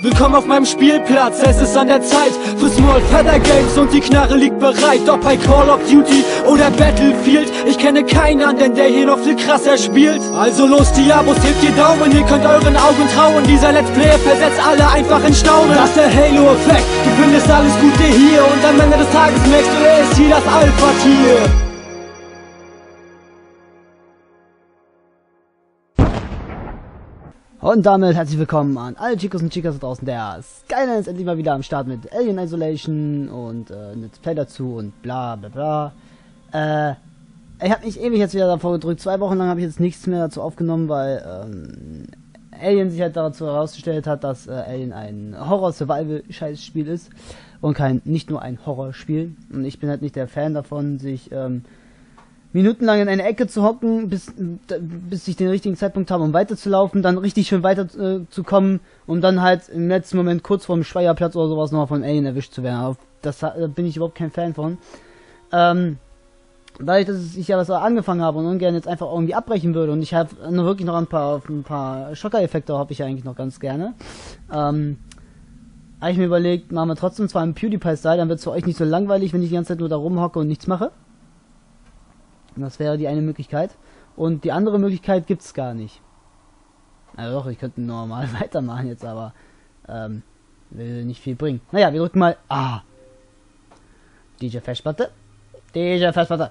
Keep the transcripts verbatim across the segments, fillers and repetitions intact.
Willkommen auf meinem Spielplatz, es ist an der Zeit für Small Feather Games und die Knarre liegt bereit. Ob bei Call of Duty oder Battlefield, ich kenne keinen anderen, der hier noch viel krasser spielt. Also los Diabos, hebt die Daumen, ihr könnt euren Augen trauen. Dieser Let's Player versetzt alle einfach in Staunen. Das ist der Halo-Effekt, du findest alles Gute hier und am Ende des Tages merkst du, er ist hier das Alpha-Tier. Und damit herzlich willkommen an alle Chicos und Chicas da draußen. Der Skyline ist endlich mal wieder am Start mit Alien Isolation und äh, ein Let's Play dazu und bla bla bla. Äh, ich habe mich ewig jetzt wieder davor gedrückt. Zwei Wochen lang habe ich jetzt nichts mehr dazu aufgenommen, weil ähm, Alien sich halt dazu herausgestellt hat, dass äh, Alien ein Horror-Survival-Scheiß-Spiel ist und kein, nicht nur ein Horrorspiel. Und ich bin halt nicht der Fan davon, sich ähm, minutenlang in eine Ecke zu hocken, bis, bis ich den richtigen Zeitpunkt habe, um weiterzulaufen, dann richtig schön weiter äh, zu kommen, um dann halt im letzten Moment kurz vorm Speicherplatz oder sowas noch von Alien erwischt zu werden. Aber das da bin ich überhaupt kein Fan von. Ähm, dadurch, dass ich ja was angefangen habe und ungern jetzt einfach irgendwie abbrechen würde und ich habe nur wirklich noch ein paar, ein paar Schocker-Effekte habe ich ja eigentlich noch ganz gerne. Ähm, habe ich mir überlegt, machen wir trotzdem zwar im PewDiePie-Style, dann wird es für euch nicht so langweilig, wenn ich die ganze Zeit nur da rumhocke und nichts mache. Das wäre die eine Möglichkeit. Und die andere Möglichkeit gibt's gar nicht. Also doch, ich könnte normal weitermachen jetzt, aber ähm, will nicht viel bringen. Naja, wir drücken mal A. D J Festplatte. D J Festplatte.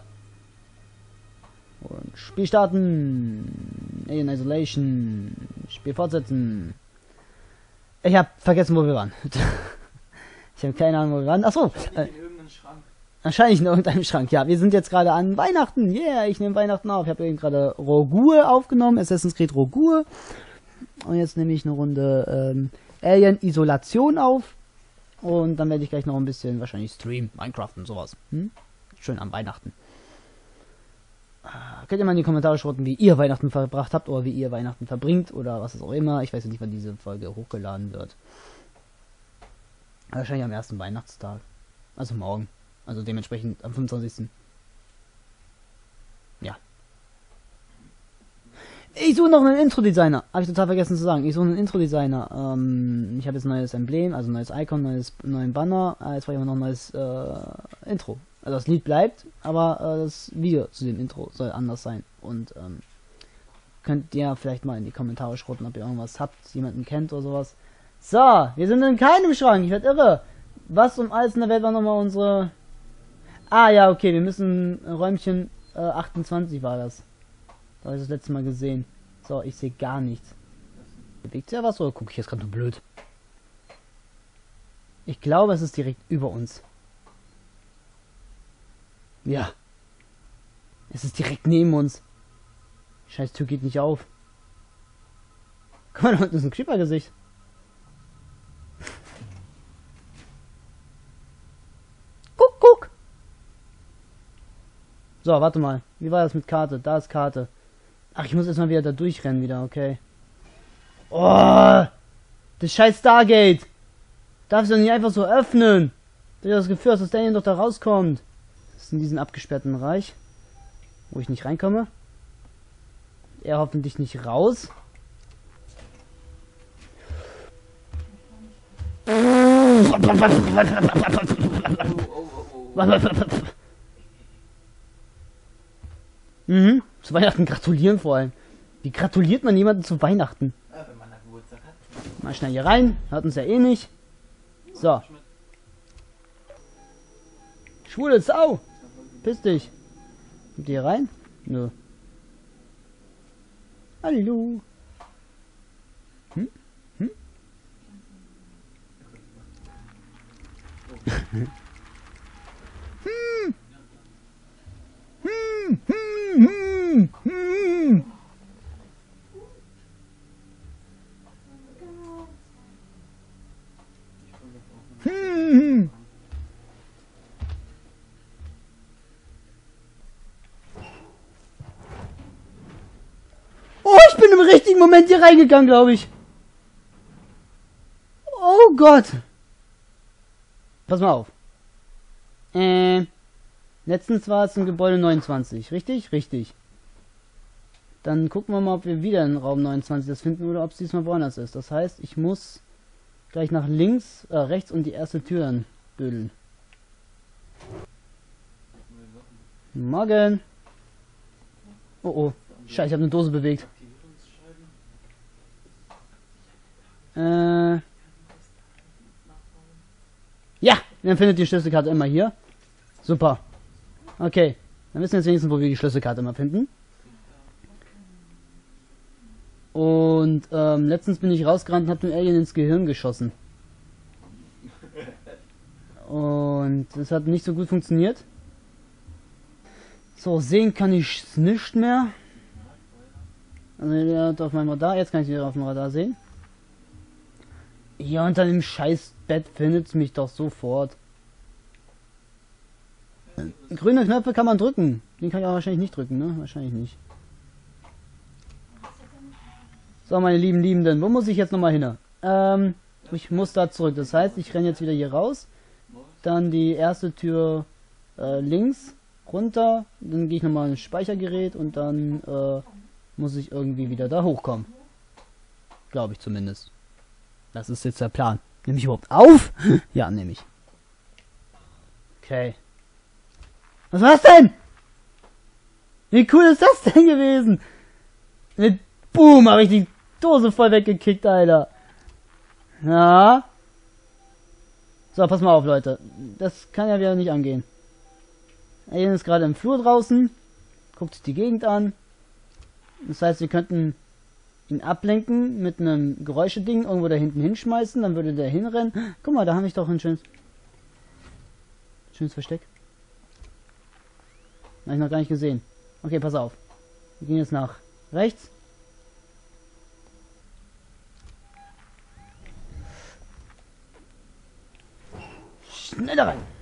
Und Spiel starten. Alien Isolation. Spiel fortsetzen. Ich habe vergessen, wo wir waren. Ich habe keine Ahnung, wo wir waren. Achso. Äh, Wahrscheinlich in irgendeinem Schrank. Ja, wir sind jetzt gerade an Weihnachten. Yeah, ich nehme Weihnachten auf. Ich habe eben gerade Rogue aufgenommen, Assassin's Creed Rogue. Und jetzt nehme ich eine Runde ähm, Alien Isolation auf. Und dann werde ich gleich noch ein bisschen wahrscheinlich streamen, Minecraft und sowas. Hm? Schön an Weihnachten. Äh, könnt ihr mal in die Kommentare schreiben, wie ihr Weihnachten verbracht habt oder wie ihr Weihnachten verbringt oder was es auch immer. Ich weiß nicht, wann diese Folge hochgeladen wird. Wahrscheinlich am ersten Weihnachtstag. Also morgen. Also dementsprechend am fünfundzwanzigsten Ja. Ich suche noch einen Intro-Designer. Habe ich total vergessen zu sagen. Ich suche einen Intro-Designer. Ähm, ich habe jetzt ein neues Emblem, also ein neues Icon, neues neuen Banner. Äh, jetzt brauche ich noch ein neues äh, Intro. Also das Lied bleibt, aber äh, das Video zu dem Intro soll anders sein. Und ähm, könnt ihr vielleicht mal in die Kommentare schreiben, ob ihr irgendwas habt, jemanden kennt oder sowas. So, wir sind in keinem Schrank. Ich werde irre. Was um alles in der Welt war nochmal unsere... Ah ja, okay, wir müssen Räumchen äh, achtundzwanzig war das. Da habe ich das letzte Mal gesehen. So, ich sehe gar nichts. Bewegt sich ja was oder gucke ich jetzt gerade nur blöd? Ich glaube, es ist direkt über uns. Ja. Es ist direkt neben uns. Die scheiß Tür geht nicht auf. Guck mal, da unten ist ein Creeper-Gesicht. Guck, guck. So, warte mal. Wie war das mit Karte? Da ist Karte. Ach, ich muss jetzt mal wieder da durchrennen wieder, okay. Oh! Das scheiß Stargate! Darfst du doch nicht einfach so öffnen! Ich habe das Gefühl, dass das Daniel doch da rauskommt. Das ist in diesem abgesperrten Bereich. Wo ich nicht reinkomme. Er hoffentlich nicht raus. Mhm. Zu Weihnachten gratulieren vor allem. Wie gratuliert man jemanden zu Weihnachten? Ja, wenn man da Geburtstag hat. Mal schnell hier rein. Hört uns ja eh nicht. So. Schwule Sau. Piss dich. Kommt ihr hier rein? Nö. Hallo. Hm? Hm? hm. Hm, hm, hm, hm. Hm. Oh, ich bin im richtigen Moment hier reingegangen, glaube ich. Oh Gott. Pass mal auf. Äh. Letztens war es im Gebäude neunundzwanzig, richtig? Richtig. Dann gucken wir mal, ob wir wieder in Raum neunundzwanzig das finden oder ob es diesmal woanders ist. Das heißt, ich muss gleich nach links, äh, rechts und die erste Tür dann bödeln. Morgen. Oh oh. Scheiße, ich habe eine Dose bewegt. Äh. Ja, dann findet die Schlüsselkarte immer hier. Super. Okay. Dann wissen wir jetzt wenigstens, wo wir die Schlüsselkarte immer finden. Und ähm, letztens bin ich rausgerannt und habe dem Alien ins Gehirn geschossen. Und das hat nicht so gut funktioniert. So, sehen kann ich es nicht mehr. Also der hat auf meinem Radar, jetzt kann ich wieder auf dem Radar sehen. Hier unter dem scheiß Bett findet es mich doch sofort. Grüne Knöpfe kann man drücken. Den kann ich auch wahrscheinlich nicht drücken, ne? Wahrscheinlich nicht. So, meine lieben Liebenden, wo muss ich jetzt nochmal hin? Ähm, ich muss da zurück. Das heißt, ich renne jetzt wieder hier raus. Dann die erste Tür äh, links runter. Dann gehe ich nochmal ins Speichergerät und dann äh, muss ich irgendwie wieder da hochkommen. Glaube ich zumindest. Das ist jetzt der Plan. Nehme ich überhaupt auf? Ja, nehme ich. Okay. Was war's denn? Wie cool ist das denn gewesen? Mit Boom, habe ich die Dose voll weggekickt, Alter. Ja. So, pass mal auf, Leute. Das kann ja wieder nicht angehen. Alien ist gerade im Flur draußen. Guckt sich die Gegend an. Das heißt, wir könnten ihn ablenken mit einem Geräuscheding irgendwo da hinten hinschmeißen. Dann würde der hinrennen. Guck mal, da habe ich doch ein schönes... Schönes Versteck. Habe ich noch gar nicht gesehen. Okay, pass auf. Wir gehen jetzt nach rechts. Schneller rein.